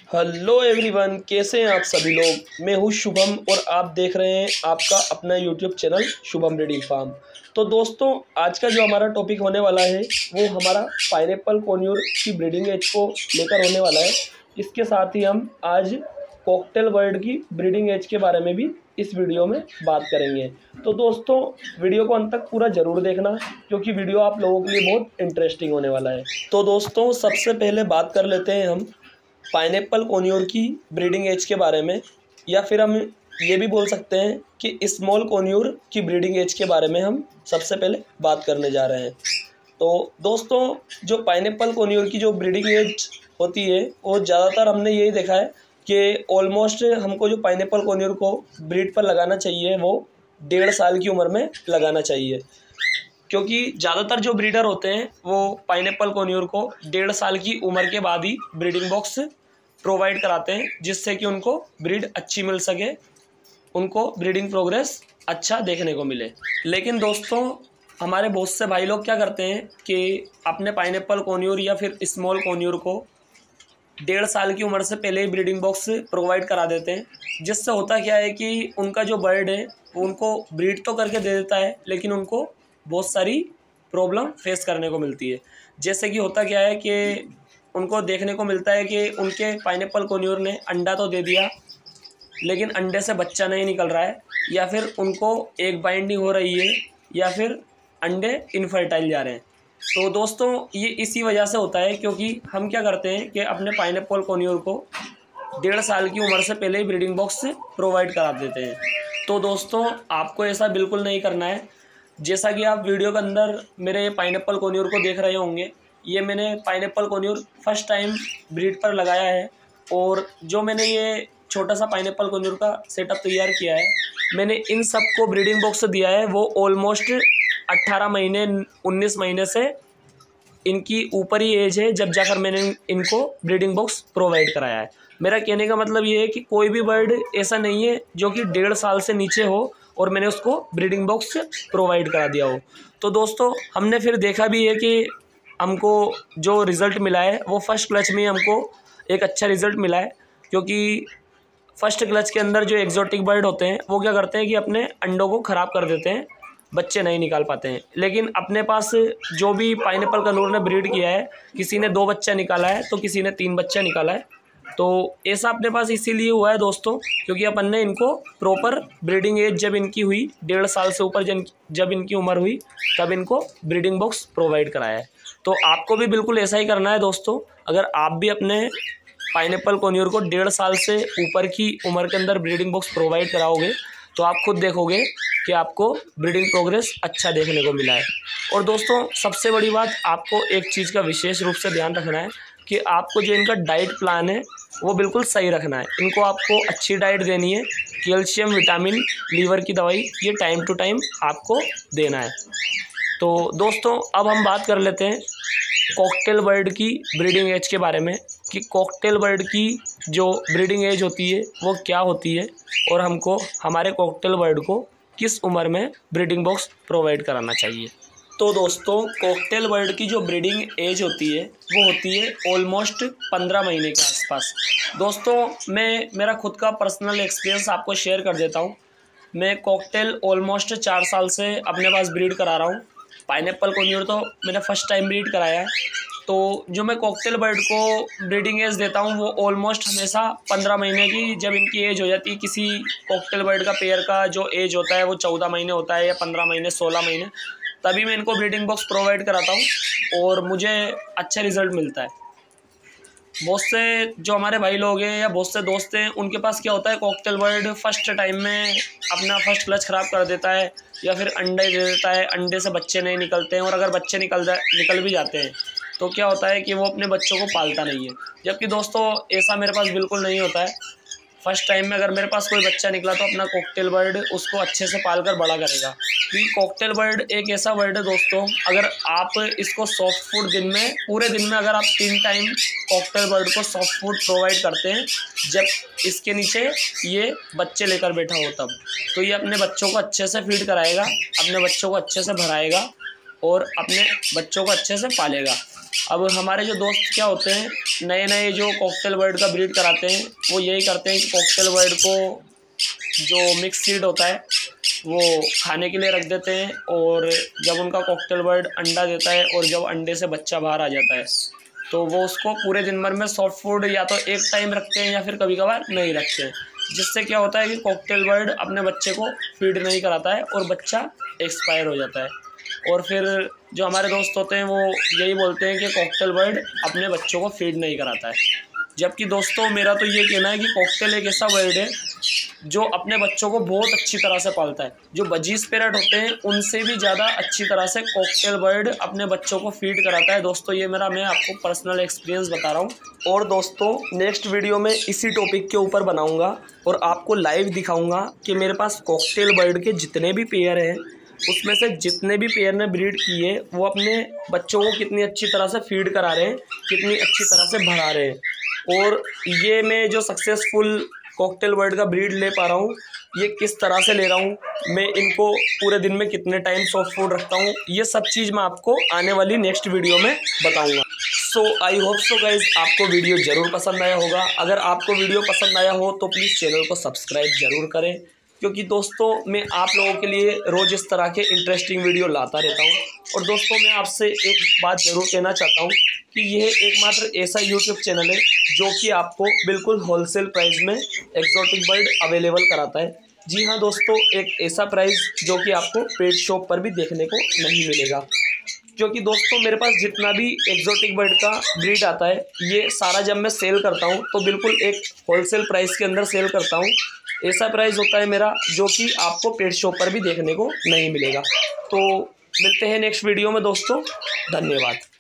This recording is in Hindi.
हेलो एवरीवन, कैसे हैं आप सभी लोग। मैं हूं शुभम और आप देख रहे हैं आपका अपना YouTube channel Shubham breeding farm. तो दोस्तों, आज का जो हमारा टॉपिक होने वाला है वो हमारा पाइनएप्पल कोन्यूर की ब्रीडिंग एज को लेकर होने वाला है। इसके साथ ही हम आज कॉकटेल बर्ड की ब्रीडिंग एज के बारे में भी इस वीडियो में बात करेंगे। तो दोस्तों, वीडियो को अंत तक पूरा ज़रूर देखना क्योंकि वीडियो आप लोगों के लिए बहुत इंटरेस्टिंग होने वाला है। तो दोस्तों, सबसे पहले बात कर लेते हैं हम पाइनएप्पल कोन्यूर की ब्रीडिंग एज के बारे में, या फिर हम ये भी बोल सकते हैं कि स्मॉल कोन्यूर की ब्रीडिंग एज के बारे में हम सबसे पहले बात करने जा रहे हैं। तो दोस्तों, जो पाइनएप्पल कोन्यूर की जो ब्रीडिंग एज होती है वो ज़्यादातर हमने यही देखा है कि ऑलमोस्ट हमको जो पाइनएप्पल कोन्यूर को ब्रीड पर लगाना चाहिए वो 1.5 साल की उम्र में लगाना चाहिए, क्योंकि ज़्यादातर जो ब्रीडर होते हैं वो पाइनएप्पल कोन्यूर को 1.5 साल की उम्र के बाद ही ब्रीडिंग बॉक्स प्रोवाइड कराते हैं, जिससे कि उनको ब्रीड अच्छी मिल सके, उनको ब्रीडिंग प्रोग्रेस अच्छा देखने को मिले। लेकिन दोस्तों, हमारे बहुत से भाई लोग क्या करते हैं कि अपने पाइनएप्पल कोन्यूर या फिर स्मॉल कोन्यूर को 1.5 साल की उम्र से पहले ही ब्रीडिंग बॉक्स प्रोवाइड करा देते हैं, जिससे होता क्या है कि उनका जो बर्ड है वो उनको ब्रीड तो करके दे देता है, लेकिन उनको बहुत सारी प्रॉब्लम फेस करने को मिलती है। जैसे कि होता क्या है कि उनको देखने को मिलता है कि उनके पाइनएप्पल कोन्यूर ने अंडा तो दे दिया लेकिन अंडे से बच्चा नहीं निकल रहा है, या फिर उनको एग बाइंडिंग हो रही है, या फिर अंडे इनफर्टाइल जा रहे हैं। तो दोस्तों, ये इसी वजह से होता है क्योंकि हम क्या करते हैं कि अपने पाइनएप्पल कोन्यूर को 1.5 साल की उम्र से पहले ही ब्रीडिंग बॉक्स प्रोवाइड करा देते हैं। तो दोस्तों, आपको ऐसा बिल्कुल नहीं करना है। जैसा कि आप वीडियो के अंदर मेरे पाइनएप्पल कोन्यूर को देख रहे होंगे, ये मैंने pineapple conure first time breed पर लगाया है, और जो मैंने ये छोटा सा पाइनएप्पल कोन्यूर का सेटअप तैयार किया है, मैंने इन सब को ब्रीडिंग बॉक्स दिया है वो ऑलमोस्ट 18 महीने 19 महीने से इनकी ऊपर ही एज है जब जाकर मैंने इनको ब्रीडिंग बॉक्स प्रोवाइड कराया है। मेरा कहने का मतलब ये है कि कोई भी बर्ड ऐसा नहीं है जो कि 1.5 साल से नीचे हो और मैंने उसको ब्रीडिंग बॉक्स प्रोवाइड करा दिया हो। तो दोस्तों, हमने फिर देखा भी है कि हमको जो रिज़ल्ट मिला है वो फर्स्ट क्लच में हमको एक अच्छा रिज़ल्ट मिला है, क्योंकि फर्स्ट क्लच के अंदर जो एग्जॉटिक बर्ड होते हैं वो क्या करते हैं कि अपने अंडों को ख़राब कर देते हैं, बच्चे नहीं निकाल पाते हैं। लेकिन अपने पास जो भी पाइनएप्पल कोन्यूर ने ब्रीड किया है, किसी ने 2 बच्चा निकाला है तो किसी ने 3 बच्चा निकाला है। तो ऐसा अपने पास इसीलिए हुआ है दोस्तों, क्योंकि अपन ने इनको प्रॉपर ब्रीडिंग एज जब इनकी हुई 1.5 साल से ऊपर जब इनकी उम्र हुई तब इनको ब्रीडिंग बॉक्स प्रोवाइड कराया है। तो आपको भी बिल्कुल ऐसा ही करना है दोस्तों। अगर आप भी अपने पाइनएप्पल कोन्यूर को 1.5 साल से ऊपर की उम्र के अंदर ब्रीडिंग बॉक्स प्रोवाइड कराओगे तो आप खुद देखोगे कि आपको ब्रीडिंग प्रोग्रेस अच्छा देखने को मिला है। और दोस्तों, सबसे बड़ी बात, आपको एक चीज़ का विशेष रूप से ध्यान रखना है कि आपको जो इनका डाइट प्लान है वो बिल्कुल सही रखना है। इनको आपको अच्छी डाइट देनी है, कैल्शियम, विटामिन, लीवर की दवाई ये टाइम टू टाइम आपको देना है। तो दोस्तों, अब हम बात कर लेते हैं कॉकटेल बर्ड की ब्रीडिंग एज के बारे में, कि कॉकटेल बर्ड की जो ब्रीडिंग एज होती है वो क्या होती है और हमको हमारे कॉकटेल बर्ड को किस उम्र में ब्रीडिंग बॉक्स प्रोवाइड कराना चाहिए। तो दोस्तों, कॉकटेल बर्ड की जो ब्रीडिंग एज होती है वो होती है ऑलमोस्ट 15 महीने के आसपास। दोस्तों, मैं मेरा खुद का पर्सनल एक्सपीरियंस आपको शेयर कर देता हूँ। मैं कॉकटेल ऑलमोस्ट 4 साल से अपने पास ब्रीड करा रहा हूँ। पाइनएप्पल कोन्यूर तो मैंने फर्स्ट टाइम ब्रीड कराया है। तो जो मैं कॉकटेल बर्ड को ब्रीडिंग एज देता हूँ वो ऑलमोस्ट हमेशा 15 महीने की जब इनकी एज हो जाती है। किसी कॉकटेल बर्ड का पेयर का जो एज होता है वो 14 महीने होता है, या 15 महीने, 16 महीने, तभी मैं इनको ब्रीडिंग बॉक्स प्रोवाइड कराता हूँ और मुझे अच्छा रिज़ल्ट मिलता है। बहुत से जो हमारे भाई लोग हैं या बहुत से दोस्त हैं, उनके पास क्या होता है, कॉकटेल बर्ड फर्स्ट टाइम में अपना फर्स्ट क्लच ख़राब कर देता है या फिर अंडे दे देता है, अंडे से बच्चे नहीं निकलते हैं, और अगर बच्चे निकल भी जाते हैं तो क्या होता है कि वो अपने बच्चों को पालता नहीं है। जबकि दोस्तों, ऐसा मेरे पास बिल्कुल नहीं होता है। फर्स्ट टाइम में अगर मेरे पास कोई बच्चा निकला तो अपना कॉकटेल बर्ड उसको अच्छे से पाल कर बड़ा करेगा, क्योंकि कॉकटेल बर्ड एक ऐसा बर्ड है दोस्तों, अगर आप इसको सॉफ्ट फूड पूरे दिन में अगर आप 3 टाइम कॉकटेल बर्ड को सॉफ्ट फूड प्रोवाइड करते हैं, जब इसके नीचे ये बच्चे लेकर बैठा हो तब, तो ये अपने बच्चों को अच्छे से फीड कराएगा, अपने बच्चों को अच्छे से भराएगा और अपने बच्चों को अच्छे से पालेगा। अब हमारे जो दोस्त क्या होते हैं, नए नए जो कॉकटेल बर्ड का ब्रीड कराते हैं, वो यही करते हैं कि कॉकटेल बर्ड को जो मिक्स सीड होता है वो खाने के लिए रख देते हैं, और जब उनका कॉकटेल बर्ड अंडा देता है और जब अंडे से बच्चा बाहर आ जाता है तो वो उसको पूरे दिन भर में सॉफ्ट फूड या तो एक टाइम रखते हैं या फिर कभी कभार नहीं रखते हैं, जिससे क्या होता है कि कॉकटेल बर्ड अपने बच्चे को फीड नहीं कराता है और बच्चा एक्सपायर हो जाता है। और फिर जो हमारे दोस्त होते हैं वो यही बोलते हैं कि कॉकटेल बर्ड अपने बच्चों को फीड नहीं कराता है, जबकि दोस्तों मेरा तो ये कहना है कि कॉकटेल एक ऐसा बर्ड है जो अपने बच्चों को बहुत अच्छी तरह से पालता है। जो बजीज पैरट होते हैं उनसे भी ज़्यादा अच्छी तरह से कॉकटेल बर्ड अपने बच्चों को फीड कराता है। दोस्तों ये मैं आपको पर्सनल एक्सपीरियंस बता रहा हूँ। और दोस्तों नेक्स्ट वीडियो में इसी टॉपिक के ऊपर बनाऊँगा और आपको लाइव दिखाऊँगा कि मेरे पास कॉकटेल बर्ड के जितने भी पेयर हैं उसमें से जितने भी पेयर ने ब्रीड किए वो अपने बच्चों को कितनी अच्छी तरह से फीड करा रहे हैं, कितनी अच्छी तरह से भरा रहे हैं। और ये मैं जो सक्सेसफुल कॉकटेल बर्ड का ब्रीड ले पा रहा हूँ ये किस तरह से ले रहा हूँ, मैं इनको पूरे दिन में कितने टाइम सॉफ्ट फूड रखता हूँ, ये सब चीज़ मैं आपको आने वाली नेक्स्ट वीडियो में बताऊँगा। So I hope so guys आपको वीडियो ज़रूर पसंद आया होगा। अगर आपको वीडियो पसंद आया हो तो प्लीज़ चैनल को सब्सक्राइब ज़रूर करें, क्योंकि दोस्तों मैं आप लोगों के लिए रोज़ इस तरह के इंटरेस्टिंग वीडियो लाता रहता हूँ। और दोस्तों मैं आपसे एक बात ज़रूर कहना चाहता हूँ कि यह एकमात्र ऐसा यूट्यूब चैनल है जो कि आपको बिल्कुल होलसेल प्राइस में एक्जोटिक बर्ड अवेलेबल कराता है। जी हाँ दोस्तों, एक ऐसा प्राइस जो कि आपको पेट शॉप पर भी देखने को नहीं मिलेगा। क्योंकि दोस्तों मेरे पास जितना भी एक्जोटिक बर्ड का ब्रीड आता है ये सारा जब मैं सेल करता हूँ तो बिल्कुल एक होलसेल प्राइस के अंदर सेल करता हूँ। ऐसा प्राइस होता है मेरा जो कि आपको पेट शॉप पर भी देखने को नहीं मिलेगा। तो मिलते हैं नेक्स्ट वीडियो में दोस्तों, धन्यवाद।